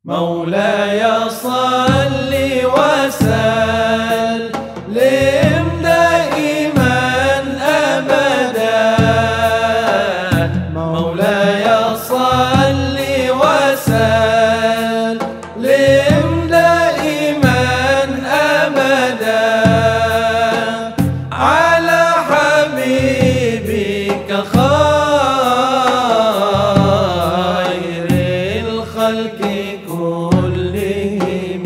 مولاي صل وسلم دائما أبدا، مولاي صل وسلم دائما أبدا على حبيبك خير الخلق كلهم،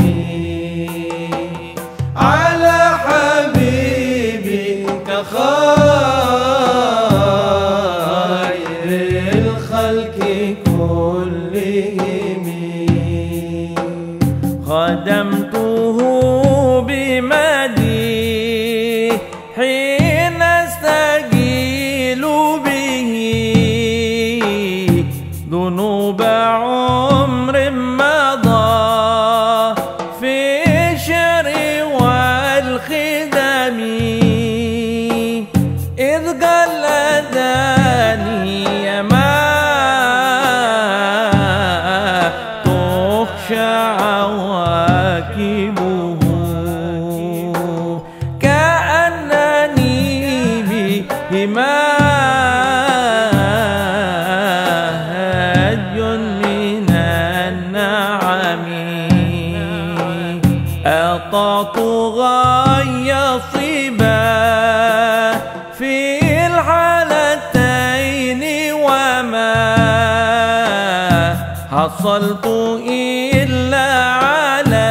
على حبيبك خير الخلق كلهم. خدمته بمدي حين استجيل به ذنوب عمر مضى في الشر والخدم، إذ قلدني ما تخشى عواقبه، كأنني بهما من النعم أطعت غاية صبا في الحالتين، وما حصلت إلا على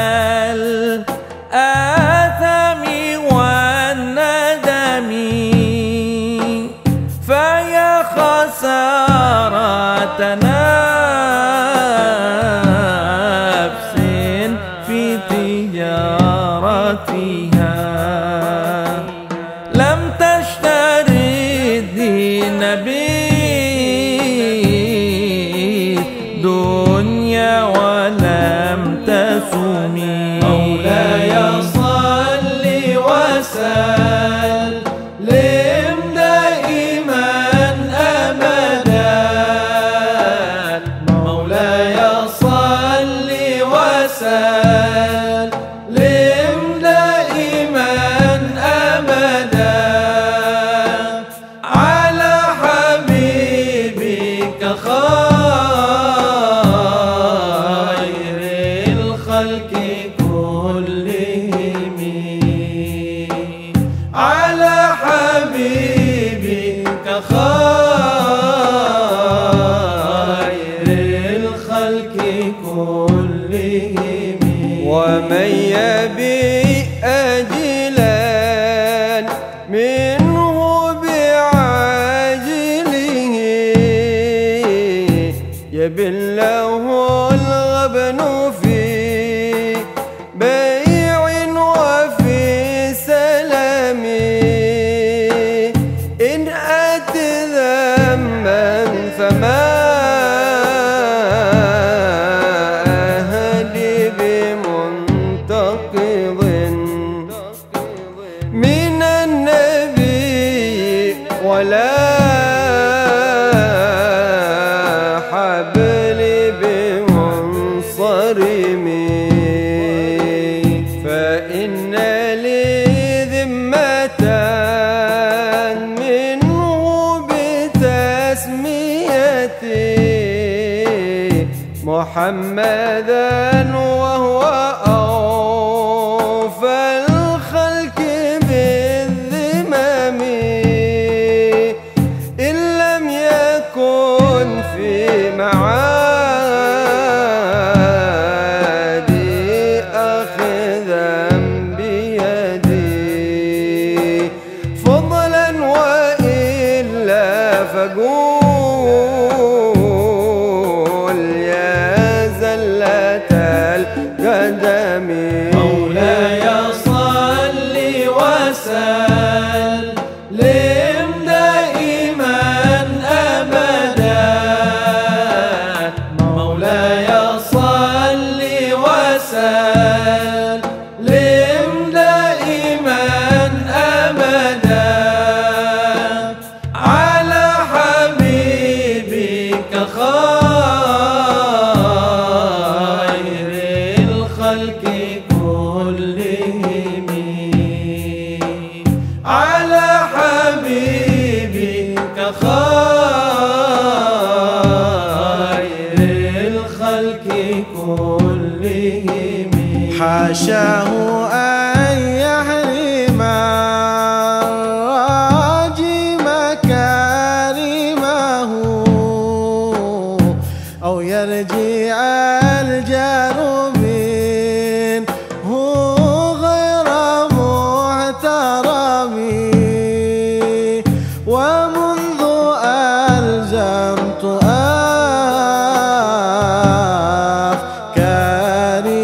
الآثام والندم، فيا خسارة نفس في تجارتها لم تشتري الدين بالدنيا ولم تسمي. مولاي صل وسلم دائما أبدا، مولاي صل وسلم دائما أبدا على حبيبك خير الخلق كلهم، على حبيبك خير الخلق كلهم. ومن يبي أجلا منه بعاجله يبله الغبن في بيع وفي سلام، إن أتى ذنبا فما أهدي بمنتقض من النبي ولا حبل بمنصرم، فإن لي ذمة منه بتسميتي محمدا، وهو أوفى الخلق بالذمم، إن لم يكن في معادي أخذا بيدي فضلا، وإلا فقول يا زلة القلب يشاء أن يحرم الراجي مكارمه أو يرجع الجار منه غير محترم ومنذ ألزمت أفكاري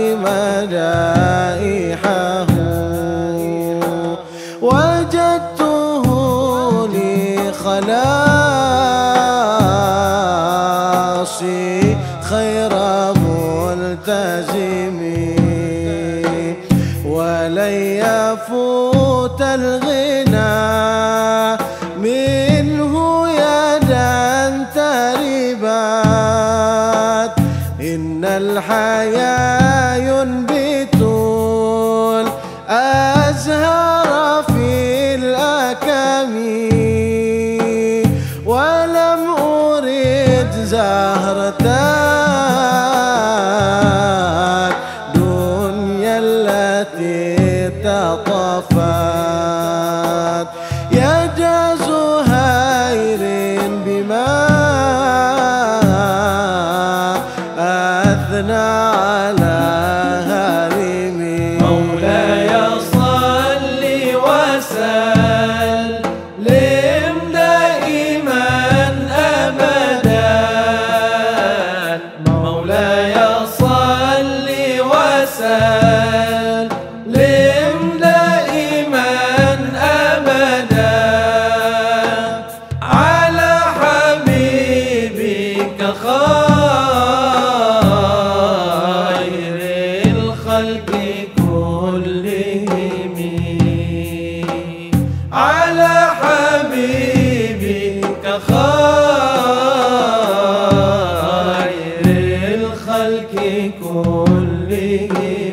مدائحه وجدته لخلاصي خير ملتزم ولن يفوت الغنى منه يدا تربت إن الحياة ينبت الأزهار في الأكم ولم أرد زهرة الدنيا التي تطفت يدا زهير بما أثنى على هارمي مولاي صل وسلم دائما أبدا مولاي صل وسلم دائما أبدا على حبيبك خير الخلق كلهم على حبيبك خير الخلق كلهم